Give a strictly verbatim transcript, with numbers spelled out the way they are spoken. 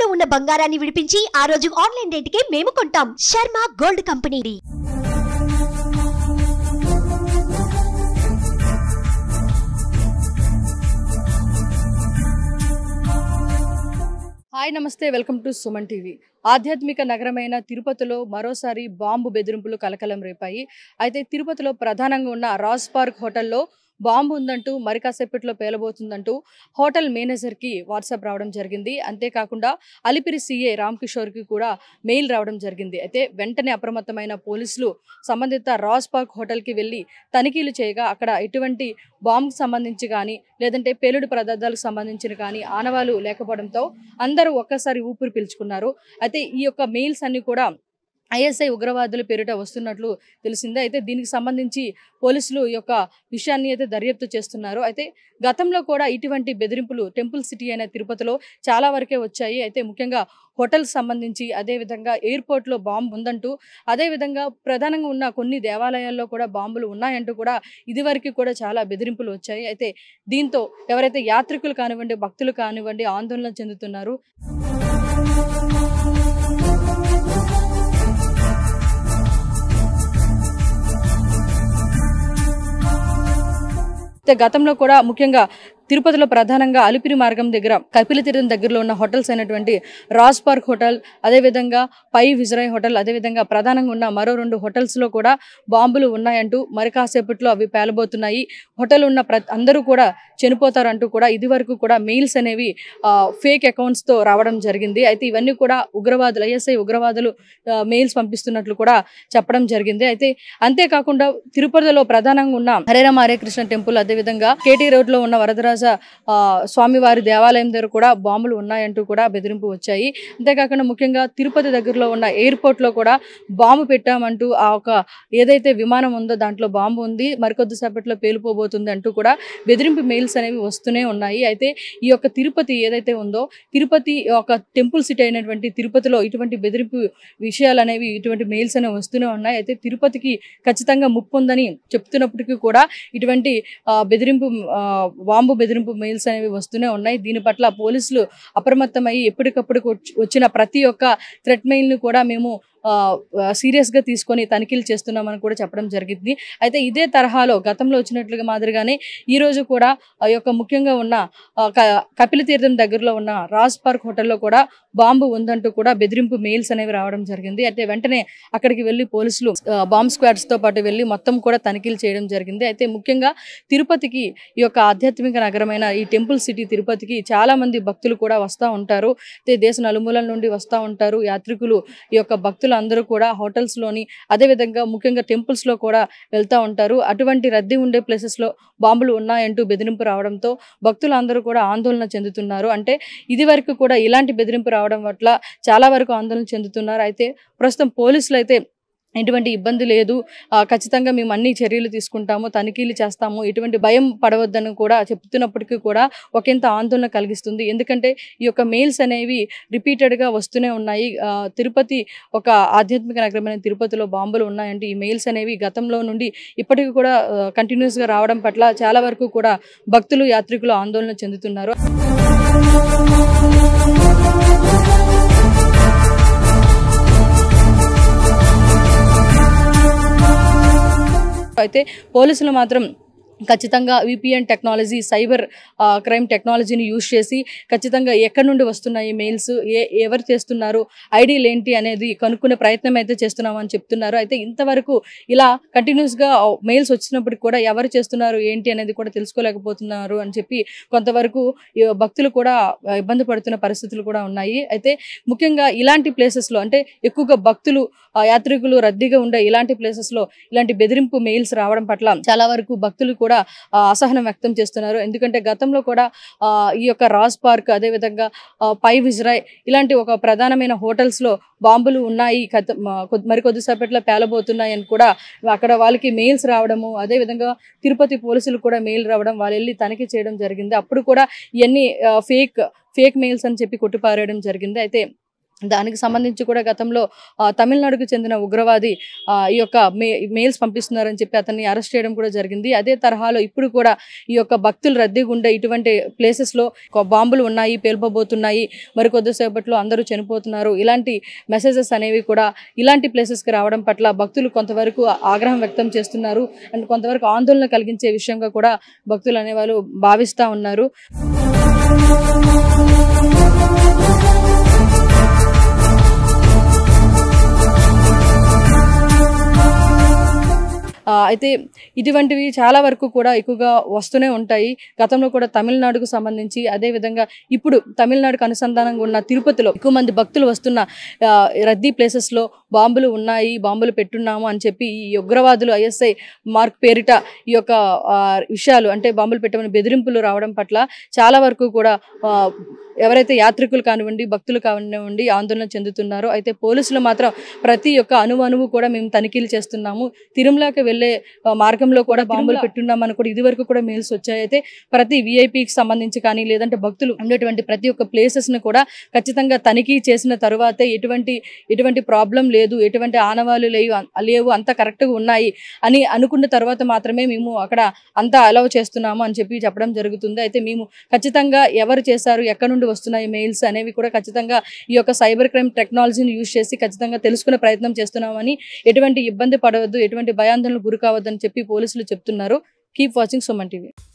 ఉన్న బంగారాన్ని విడిపించి ఆ రోజు ఆన్లైన్ రేటుకే మేము కొంటాం. Sharma gold company. Hi namaste, welcome to Suman TV. ఆధ్యాత్మిక నగరమైన తిరుపతిలో మరోసారి బాంబు బెదిరింపులు కలకలం రేపాయి. అయితే తిరుపతిలో ప్రధానంగా ఉన్న రాజ్ పార్క్ హోటల్లో బాంబు ఉందంటూ మరి కాసేపట్లో పేలబోతుందంటూ హోటల్ మేనేజర్కి వాట్సాప్ రావడం జరిగింది. అంతేకాకుండా అలిపిరి సీఏ రామ్ కిషోర్కి కూడా మెయిల్ రావడం జరిగింది. అయితే వెంటనే అప్రమత్తమైన పోలీసులు సంబంధిత రాజ్ పార్క్ హోటల్కి వెళ్ళి తనిఖీలు చేయగా అక్కడ ఎటువంటి బాంబుకు సంబంధించి కానీ లేదంటే పేలుడు పదార్థాలకు సంబంధించిన కానీ ఆనవాలు లేకపోవడంతో అందరూ ఒక్కసారి ఊపిరి పీల్చుకున్నారు. అయితే ఈ యొక్క మెయిల్స్ అన్ని కూడా ఐఎస్ఐ ఉగ్రవాదుల పేరిట వస్తున్నట్లు తెలిసిందే. అయితే దీనికి సంబంధించి పోలీసులు ఈ యొక్క విషయాన్ని అయితే దర్యాప్తు చేస్తున్నారు. అయితే గతంలో కూడా ఇటువంటి బెదిరింపులు టెంపుల్ సిటీ అయిన తిరుపతిలో చాలా వరకే వచ్చాయి. అయితే ముఖ్యంగా హోటల్స్ సంబంధించి, అదేవిధంగా ఎయిర్పోర్ట్లో బాంబు ఉందంటూ, అదేవిధంగా ప్రధానంగా ఉన్న కొన్ని దేవాలయాల్లో కూడా బాంబులు ఉన్నాయంటూ కూడా ఇదివరకు కూడా చాలా బెదిరింపులు వచ్చాయి. అయితే దీంతో ఎవరైతే యాత్రికులు కానివ్వండి, భక్తులు కానివ్వండి ఆందోళన చెందుతున్నారు. గతంలో కూడా ముఖ్యంగా తిరుపతిలో ప్రధానంగా అలిపిరి మార్గం దగ్గర కపిలతీర్థం దగ్గరలో ఉన్న హోటల్స్ అయినటువంటి రాజ్ పార్క్ హోటల్, అదేవిధంగా పై విజరాయ్ హోటల్, అదేవిధంగా ప్రధానంగా ఉన్న మరో రెండు హోటల్స్లో కూడా బాంబులు ఉన్నాయంటూ మరి కాసేపట్లో అవి పేలబోతున్నాయి, హోటల్ ఉన్న ప్ర అందరూ కూడా చనిపోతారంటూ కూడా ఇదివరకు కూడా మెయిల్స్ అనేవి ఫేక్ అకౌంట్స్తో రావడం జరిగింది. అయితే ఇవన్నీ కూడా ఉగ్రవాదులు, ఐఎస్ఐ ఉగ్రవాదులు మెయిల్స్ పంపిస్తున్నట్లు కూడా చెప్పడం జరిగింది. అయితే అంతేకాకుండా తిరుపతిలో ప్రధానంగా ఉన్న హరేరామ హరే కృష్ణ టెంపుల్, అదేవిధంగా కేటీ రోడ్లో ఉన్న వరదరాజ స్వామివారి దేవాలయం దగ్గర కూడా బాంబులు ఉన్నాయంటూ కూడా బెదిరింపు వచ్చాయి. అంతేకాకుండా ముఖ్యంగా తిరుపతి దగ్గరలో ఉన్న ఎయిర్పోర్ట్లో కూడా బాంబు పెట్టామంటూ ఆ ఒక ఏదైతే విమానం ఉందో దాంట్లో బాంబు ఉంది, మరికొద్దిసేపట్లో పేలిపోబోతుంది అంటూ కూడా బెదిరింపు మెయిల్స్ అనేవి వస్తూనే ఉన్నాయి. అయితే ఈ యొక్క తిరుపతి ఏదైతే ఉందో, తిరుపతి ఒక టెంపుల్ సిటీ అయినటువంటి తిరుపతిలో ఇటువంటి బెదిరింపు విషయాలు అనేవి, ఇటువంటి మెయిల్స్ అనేవి వస్తూనే ఉన్నాయి. అయితే తిరుపతికి ఖచ్చితంగా ముప్పు ఉందని చెప్తున్నప్పటికీ కూడా ఇటువంటి బెదిరింపు బాంబు బెదిరింపు మెయిల్స్ అనేవి వస్తూనే ఉన్నాయి. దీని పట్ల పోలీసులు అప్రమత్తమయ్యి ఎప్పటికప్పుడు వచ్చిన ప్రతి ఒక్క థ్రెట్ మెయిల్ని కూడా మేము సీరియస్గా తీసుకొని తనిఖీలు చేస్తున్నామని కూడా చెప్పడం జరిగింది. అయితే ఇదే తరహాలో గతంలో వచ్చినట్లుగా మాదిరిగానే ఈరోజు కూడా ఆ యొక్క ముఖ్యంగా ఉన్న కపిలతీర్థం దగ్గరలో ఉన్న రాజ్ పార్క్ హోటల్లో కూడా బాంబు ఉందంటూ కూడా బెదిరింపు మెయిల్స్ అనేవి రావడం జరిగింది. అయితే వెంటనే అక్కడికి వెళ్ళి పోలీసులు బాంబ్ స్క్వాడ్స్తో పాటు వెళ్ళి మొత్తం కూడా తనిఖీలు చేయడం జరిగింది. అయితే ముఖ్యంగా తిరుపతికి, ఈ యొక్క ఆధ్యాత్మిక నగరమైన ఈ టెంపుల్ సిటీ తిరుపతికి చాలా మంది భక్తులు కూడా వస్తూ ఉంటారు. అయితే దేశ నలుమూలల నుండి వస్తూ ఉంటారు యాత్రికులు. ఈ యొక్క భక్తులు అందరూ కూడా హోటల్స్లోని, అదేవిధంగా ముఖ్యంగా టెంపుల్స్లో కూడా వెళ్తూ ఉంటారు. అటువంటి రద్దీ ఉండే ప్లేసెస్లో బాంబులు ఉన్నాయంటూ బెదిరింపు రావడంతో భక్తులు అందరూ కూడా ఆందోళన చెందుతున్నారు. అంటే ఇది వరకు కూడా ఇలాంటి బెదిరింపు రావడం వల్ల చాలా వరకు ఆందోళన చెందుతున్నారు. అయితే ప్రస్తుతం పోలీసులు అయితే ఎటువంటి ఇబ్బంది లేదు, ఖచ్చితంగా మేము అన్ని చర్యలు తీసుకుంటాము, తనిఖీలు చేస్తాము, ఎటువంటి భయం పడవద్దని కూడా చెప్తున్నప్పటికీ కూడా ఒకంత ఆందోళన కలిగిస్తుంది. ఎందుకంటే ఈ యొక్క మెయిల్స్ అనేవి రిపీటెడ్గా వస్తూనే ఉన్నాయి. తిరుపతి ఒక ఆధ్యాత్మిక నగరమైన తిరుపతిలో బాంబులు ఉన్నాయంటే ఈ మెయిల్స్ అనేవి గతంలో నుండి ఇప్పటికీ కూడా కంటిన్యూస్గా రావడం పట్ల చాలా వరకు కూడా భక్తులు, యాత్రికులు ఆందోళన చెందుతున్నారు. అయితే పోలీసులు మాత్రం ఖచ్చితంగా విపిఎన్ టెక్నాలజీ, సైబర్ క్రైమ్ టెక్నాలజీని యూజ్ చేసి ఖచ్చితంగా ఎక్కడి నుండి వస్తున్నాయి మెయిల్స్, ఏ ఎవరు చేస్తున్నారు, ఐడీలు ఏంటి అనేది కనుక్కునే ప్రయత్నం అయితే చేస్తున్నామని చెప్తున్నారు. అయితే ఇంతవరకు ఇలా కంటిన్యూస్గా మెయిల్స్ వచ్చినప్పటికి కూడా ఎవరు చేస్తున్నారు ఏంటి అనేది కూడా తెలుసుకోలేకపోతున్నారు అని చెప్పి కొంతవరకు భక్తులు కూడా ఇబ్బంది పడుతున్న పరిస్థితులు కూడా ఉన్నాయి. అయితే ముఖ్యంగా ఇలాంటి ప్లేసెస్లో, అంటే ఎక్కువగా భక్తులు, యాత్రికులు రద్దీగా ఉండే ఇలాంటి ప్లేసెస్లో ఇలాంటి బెదిరింపు మెయిల్స్ రావడం పట్ల చాలా వరకు భక్తులు కూడా అసహనం వ్యక్తం చేస్తున్నారు. ఎందుకంటే గతంలో కూడా ఈ యొక్క రాజ్ పార్క్, అదేవిధంగా పై విజరాయ్ ఇలాంటి ఒక ప్రధానమైన హోటల్స్లో బాంబులు ఉన్నాయి, మరికొద్దిసేపట్లో పేలబోతున్నాయి అని కూడా అక్కడ వాళ్ళకి మెయిల్స్ రావడము, అదేవిధంగా తిరుపతి పోలీసులు కూడా మెయిల్ రావడం, వాళ్ళు వెళ్ళి తనిఖీ చేయడం జరిగింది. అప్పుడు కూడా ఇవన్నీ ఫేక్ ఫేక్ మెయిల్స్ అని చెప్పి కొట్టిపారేయడం జరిగింది. అయితే దానికి సంబంధించి కూడా గతంలో తమిళనాడుకు చెందిన ఉగ్రవాది ఈ యొక్క మే మెయిల్స్ పంపిస్తున్నారని చెప్పి అతన్ని అరెస్ట్ చేయడం కూడా జరిగింది. అదే తరహాలో ఇప్పుడు కూడా ఈ యొక్క భక్తులు రద్దీగా ఉండే ఇటువంటి ప్లేసెస్లో బాంబులు ఉన్నాయి, పేల్పబోతున్నాయి, మరి కొద్దిసేపట్లో అందరూ చనిపోతున్నారు, ఇలాంటి మెసేజెస్ అనేవి కూడా ఇలాంటి ప్లేసెస్కి రావడం పట్ల భక్తులు కొంతవరకు ఆగ్రహం వ్యక్తం చేస్తున్నారు అండ్ కొంతవరకు ఆందోళన కలిగించే విషయంగా కూడా భక్తులు అనేవాళ్ళు భావిస్తూ ఉన్నారు. అయితే ఇటువంటివి చాలా వరకు కూడా ఎక్కువగా వస్తూనే ఉంటాయి. గతంలో కూడా తమిళనాడుకు సంబంధించి అదేవిధంగా ఇప్పుడు తమిళనాడుకు అనుసంధానంగా ఉన్న తిరుపతిలో ఎక్కువ మంది భక్తులు వస్తున్న రద్దీ ప్లేసెస్లో బాంబులు ఉన్నాయి, బాంబులు పెట్టున్నాము అని చెప్పి ఈ ఉగ్రవాదులు ఐఎస్ఐ మార్క్ పేరిట ఈ యొక్క విషయాలు అంటే బాంబులు పెట్టమని బెదిరింపులు రావడం పట్ల చాలా వరకు కూడా ఎవరైతే యాత్రికులు కానివ్వండి, భక్తులు కానివ్వండి ఆందోళన చెందుతున్నారో, అయితే పోలీసులు మాత్రం ప్రతి ఒక్క అణువు అణువు కూడా మేము తనిఖీలు చేస్తున్నాము, తిరుమలకి వెళ్ళే మార్గంలో కూడా బాంబులు పెట్టున్నామని కూడా ఇదివరకు కూడా మెయిల్స్ వచ్చాయి. అయితే ప్రతి విఐపికి సంబంధించి కానీ లేదంటే భక్తులు ఉండేటువంటి ప్రతి ఒక్క ప్లేసెస్ను కూడా ఖచ్చితంగా తనిఖీ చేసిన తరువాతే ఎటువంటి ఎటువంటి ప్రాబ్లం లేదు, ఎటువంటి ఆనవాళ్ళు లేవు లేవు అంతా కరెక్ట్గా ఉన్నాయి అని అనుకున్న తర్వాత మాత్రమే మేము అక్కడ అంతా అలౌ చేస్తున్నాము అని చెప్పి చెప్పడం జరుగుతుంది. అయితే మేము ఖచ్చితంగా ఎవరు చేశారు, ఎక్కడి నుండి వస్తున్నాయి మెయిల్స్ అనేవి కూడా ఖచ్చితంగా ఈ యొక్క సైబర్ క్రైమ్ టెక్నాలజీని యూజ్ చేసి ఖచ్చితంగా తెలుసుకునే ప్రయత్నం చేస్తున్నామని, ఎటువంటి ఇబ్బంది పడవద్దు, ఎటువంటి భయాందోళనకు గురి కావద్దని చెప్పి పోలీసులు చెప్తున్నారు. Keep watching Suman TV.